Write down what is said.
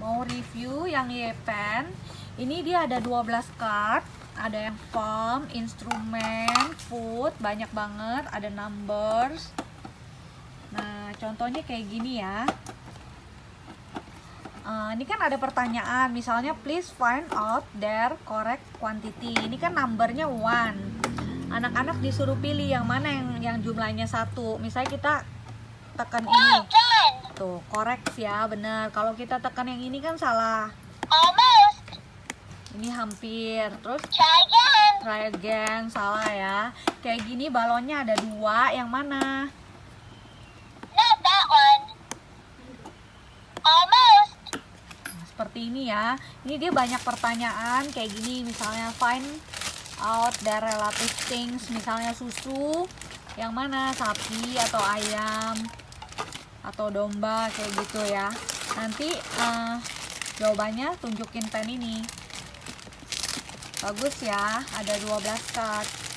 mau review yang Yepen. Ini dia ada 12 card. Ada yang form, instrumen, food, banyak banget. Ada numbers. Nah, contohnya kayak gini ya. Ini kan ada pertanyaan, misalnya please find out their correct quantity. Ini kan numbernya 1. Anak-anak disuruh pilih yang mana yang jumlahnya 1. Misalnya kita tekan ini. Tuh, correct ya, bener. Kalau kita tekan yang ini kan salah. Almost. Ini hampir. Terus Try again. try again, salah ya. Kayak gini balonnya ada 2, yang mana? Not that one. Almost. Nah, seperti ini ya. Ini dia banyak pertanyaan kayak gini, misalnya find out their relative things, misalnya susu yang mana, sapi atau ayam atau domba, kayak gitu ya. Nanti jawabannya tunjukin pen ini. Bagus ya, ada 12 card.